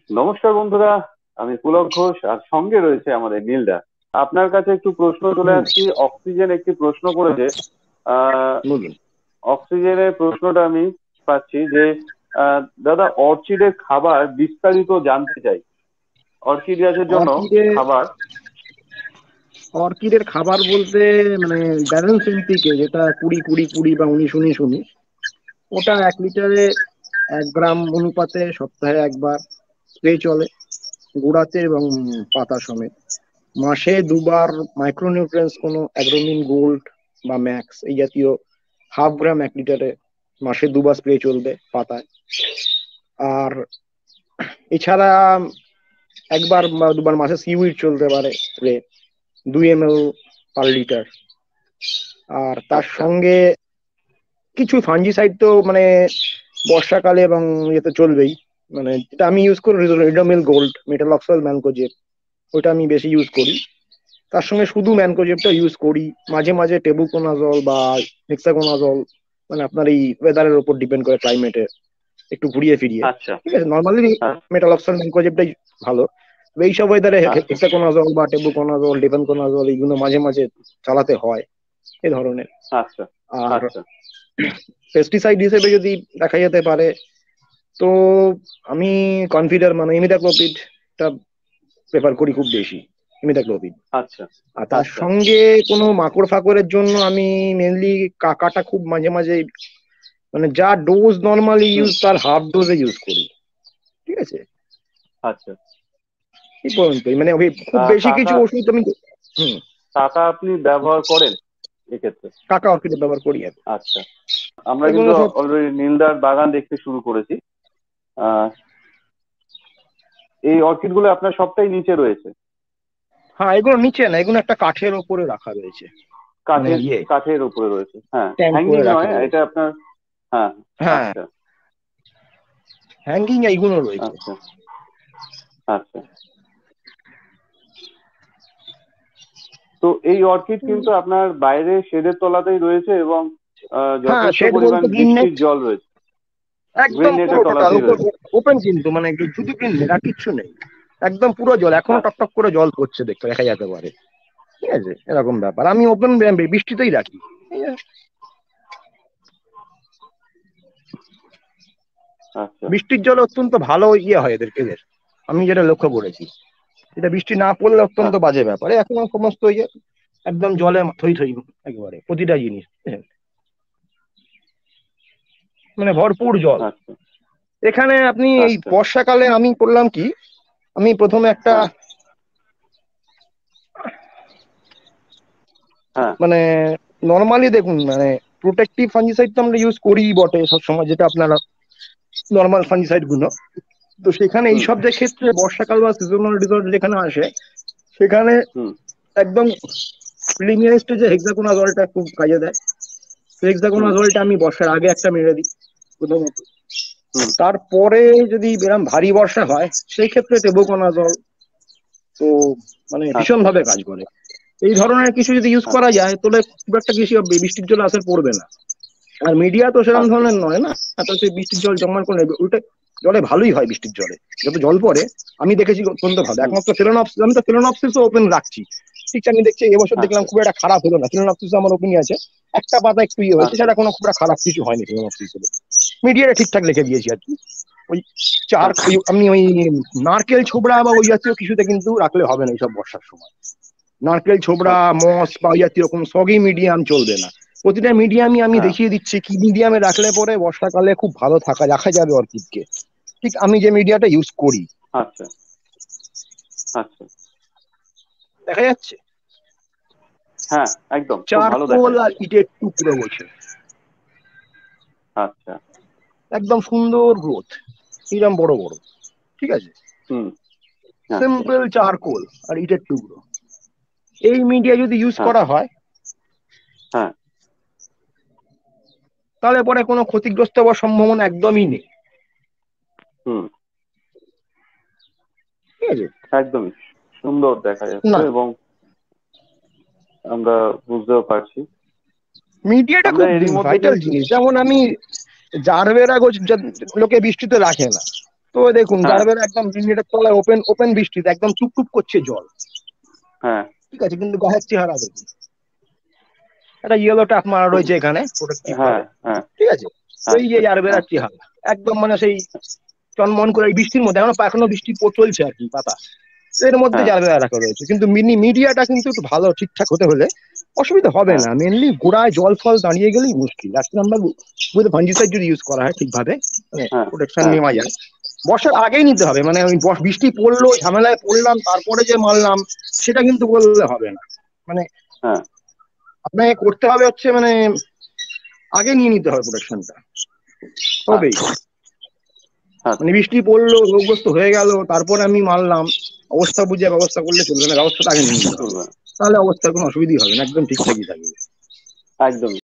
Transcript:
নমস্কার বন্ধুরা, আমি পুলক ঘোষ আর সঙ্গে রয়েছে আমাদের নীলদা। আপনার কাছে একটু প্রশ্ন চলে হুম, আসছি। অক্সিজেন একটি প্রশ্ন করেছে। আহ বলুন। অক্সিজেনের প্রশ্নটা আমি পাচ্ছি যে দাদা, অর্চিডের খাবার বিস্তারিত জানতে চাই। অর্কিড গাছের জন্য অর্কিডে খাবার। অর্কিডের খাবার বলতে মানে ব্যালেন্স এনপিকে, যেটা 20 20 20 বা 19 19 19, ওটা 1 লিটারে 1 গ্রাম অনুপাতে সপ্তাহে একবার স্প্রে চলে, গোড়াতে এবং পাতা সমেত। মাসে দুবার মাইক্রোনিউট্রিয়েন্টস, কোনো অ্যাগ্রোমিন গোল্ড বা ম্যাক্স এই জাতীয় 0.5 গ্রাম 1 লিটারে মাসে দুবার স্প্রে চলবে পাতায়। আর এছাড়া একবার বা দুবার মাসে সিউইড চলতে পারে স্প্রে, 2 ml/লিটার। আর তার আচ্ছা। সঙ্গে কিছু ফাঞ্জিসাইড তো মানে বর্ষাকালে এবং ইয়েতে চলবেই। মানে যেটা আমি ইউজ করি, রিডোমিল গোল্ড, মেটালক্সল, ম্যানকোজেব, ওইটা আমি বেশি ইউজ করি। তার সঙ্গে শুধু ম্যানকোজেবটা ইউজ করি। মাঝে মাঝে টেবুকোনাজল বা হেক্সাকোনাজল, মানে আপনার এই ওয়েদারের উপর ডিপেন্ড করে, ক্লাইমেটে একটু ঘুরিয়ে ফিরিয়ে। আচ্ছা। ঠিক আছে, নর্মালি আচ্ছা। মেটালক্সল ম্যানকোজেবটাই ভালো। তবে এইসব ওয়েদারে আচ্ছা। হেক্সাকোনাজল বা টেবুকোনাজল, ডিপেনকোনাজল এইগুলো মাঝে মাঝে চালাতে হয়, এই ধরনের। আচ্ছা। আর আচ্ছা। পেস্টিসাইড হিসেবে যদি দেখা যেতে পারে, তো আমি কনফিডার মানে ইমিডাক্লোপিডটা প্রেফার করি খুব বেশি, ইমিডাক্লোপিড। আচ্ছা। আর তার আচ্ছা। সঙ্গে কোনো মাকড় ফাকড়ের জন্য আমি মেনলি কাকাটা খুব মাঝে মাঝে, মানে যা ডোজ নর্মালি হুম। ইউজ তার হাফ ডোজে ইউজ করি। ঠিক আছে, আচ্ছা। এই পর্যন্তই। মানে ওই খুব বেশি কিছু কাকা, ওষুধ আমি। হুম। কাকা আপনি ব্যবহার করেন এক্ষেত্রে? কাকা অর্কিডে ব্যবহার করি আমি। আচ্ছা। আমরা কিন্তু এগুলো সব। অলরেডি নীলদার বাগান দেখতে শুরু করেছি। আহ এই অর্কিড গুলো আপনার সবটাই নিচে রয়েছে? হ্যাঁ, এগুলো নিচে না, এগুলো একটা কাঠের ওপরে রাখা রয়েছে, মানে কাঠের? ইয়ে কাঠের উপরে রয়েছে, হ্যাঁ, ট্যাঙ্ক হ্যাঙ্গিং করে রাখা নয় এটা রয়েছে। আপনার? হ্যাঁ। হ্যাঁ, আচ্ছা। হ্যাঙ্গিং এইগুলো রয়েছে। আচ্ছা। আচ্ছা। তো এই অর্কিড কিন্তু আপনার বাইরে শেডের তলাতেই রয়েছে এবং হ্যাঁ, যথেষ্ট শেড পরিমাণ বলতে গ্রিন নেট, বৃষ্টির জল রয়েছে। গ্রিন একদম পুরো নেটের টোটাল তলাতেই রয়েছে। ওপেন, কিন্তু মানে শুধু গ্রিন নেট আর কিচ্ছু নেই। একদম পুরো জল, এখনো আচ্ছা। টকটক করে জল পড়ছে, দেখতে দেখা যেতে পারে। ঠিক আছে, এরকম ব্যাপার। আমি ওপেন বৃষ্টিতেই রাখি। ঠিক আছে? আচ্ছা। বৃষ্টির জল অত্যন্ত ভালো ইয়ে হয় এদের। আমি যেটা লক্ষ্য করেছি, এটা বৃষ্টি না পড়লে অত্যন্ত আচ্ছা। বাজে ব্যাপার। এখন সমস্ত ইয়ে একদম জলে থই থই, একেবারে প্রতিটা জিনিস, মানে ভরপুর জল। আচ্ছা। এখানে আপনি এই আচ্ছা। বর্ষাকালে আমি করলাম কি, আমি প্রথমে একটা হ্যাঁ। হ্যাঁ। মানে নর্মালি দেখুন, মানে প্রোটেক্টিভ ফাঞ্জিসাইড তো আমরা ইউজ করি বটে সবসময়, যেটা আপনারা নর্মাল ফাঞ্জিসাইড গুলো। তো সেখানে হুম। এইসব যে ক্ষেত্রে বর্ষাকাল বা সিজনাল ডিসঅর্ডার যেখানে আসে, সেখানে হুম। একদম প্রিলিমিয়ারি স্টেজে হেক্সাকোনাজলটা খুব কাজে দেয়। হুম। হেক্সাকোনাজলটা আমি বর্ষার আগে একটা মেরে দিই প্রথমত। হুম। তারপরে যদি এরকম ভারী বর্ষা হয়, সেই ক্ষেত্রে টেবুকোনাজল তো মানে ভীষণ আচ্ছা। ভাবে কাজ করে। এই ধরনের কিছু যদি ইউজ করা আচ্ছা। যায়, তাহলে খুব একটা বেশি বৃষ্টির জল আসর পড়বে না। আর মিডিয়া তো সেরকম আচ্ছা। ধরনের নয় না, তো সেই বৃষ্টির জল জমার কোনো ওইটা জলে ভালোই হয়। বৃষ্টির জলে যত জল পড়ে আমি দেখেছি অত্যন্ত ভালো। হুম। একমাত্র ফেলোনপসিস, আমি তো ফেলোনপসিস ওপেন রাখছি। ঠিক আছে, আমি দেখছি এবছর দেখলাম আচ্ছা। খুব একটা খারাপ হলো না। ফেলোনপসিস আমার ওপেনই আছে, একটা পাতা একটু ইয়ে হয়েছে, আচ্ছা। সেটা কোনো খুব একটা খারাপ কিছু হয়নি ফেলোনপসিস। মিডিয়াটা ঠিকঠাক লিখে দিয়েছি আর কি। ওই চার আচ্ছা। আপনি ওই নারকেল ছোবড়া বা ওই জাতীয় কিছুতে কিন্তু রাখলে হবে না এইসব বর্ষার সময়। নারকেল ছোবড়া, আচ্ছা। মস বা ওই জাতীয় কোনো সগি মিডিয়াম চলবে না। প্রতিটা মিডিয়ামই আমি হ্যাঁ। দেখিয়ে দিচ্ছি কি মিডিয়ামে রাখলে পরে বর্ষাকালে খুব ভালো রাখা যাবে অর্কিডকে। ঠিক আমি যে মিডিয়াটা ইউজ করি, আচ্ছা। আচ্ছা। দেখা যাচ্ছে হ্যাঁ, একদম খুব ভালো দেখা চারকোল আর যাচ্ছে। ইটের টুকরো বলছে, আচ্ছা। একদম সুন্দর গ্রোথ, এরকম বড় বড়। ঠিক আছে, হুম। আচ্ছা। সিম্পল চারকোল আর ইটের টুকরো, এই মিডিয়া যদি ইউজ হ্যাঁ। করা হয়, হ্যাঁ। তাহলে পরে কোনো ক্ষতিগ্রস্ত হওয়ার সম্ভাবনা একদমই নেই। হুম। ঠিক আছে, একদমই সুন্দর দেখা যাচ্ছে না এবং আমরা বুঝতেও পারছি। মিডিয়াটা আমরা খুব এরই মধ্যে ভাইটাল কিন্তু। জিনিস। যেমন আমি জারবেরা লোকে বৃষ্টিতে রাখে না, তো দেখুন হ্যাঁ জারবেরা একদম লিমিটেড তলায় ওপেন ওপেন বৃষ্টিতে একদম টুপটুপ করছে জল, হ্যাঁ ঠিক আছে, কিন্তু গাছের চেহারা দেখুন, একটা ইয়েলো টাক মারা খুব রয়েছে এখানে প্রোটেক্টিভ হ্যাঁ ভাবে, হ্যাঁ ঠিক আছে। তো এই যে আচ্ছা হ্যাঁ জারবেরার চেহারা একদম মানে সেই চনমন করে এই বৃষ্টির মধ্যে, এখনো বৃষ্টি চলছে আর কি পাতা, তো এর মধ্যে হ্যাঁ জারবেরা রাখা রয়েছে। কিন্তু মিডিয়াটা কিন্তু একটু ভালো ঠিকঠাক হতে হলে অসুবিধা হবে হ্যাঁ না, মেনলি গোড়ায় জল ফল দাঁড়িয়ে গেলেই মুশকিল। 1 নম্বর উইথ ফাঞ্জিসাইড যদি ইউজ করা হয় ঠিকভাবে, মানে হ্যাঁ প্রোটেকশন হ্যাঁ নেওয়া যায়, বর্ষার আগেই নিতে হবে। মানে ওই বৃষ্টি পড়লো ঝামেলায় পড়লাম তারপরে যে মারলাম, সেটা কিন্তু বললে হবে না। মানে হ্যাঁ আপনাকে করতে হবে হচ্ছে মানে আগে নিয়ে নিতে হবে প্রোটেকশনটা, তবেই। আচ্ছা মানে আচ্ছা বৃষ্টি পড়লো রোগগ্রস্ত হয়ে গেল তারপরে আমি মারলাম, অবস্থা বুঝে ব্যবস্থা করলে চলবে না, ব্যবস্থাটা আগে নিয়ে নিতে হবে, চলবে তাহলে অবস্থার কোনো অসুবিধাই হবে না, একদম ঠিকঠাকই থাকবে। একদম।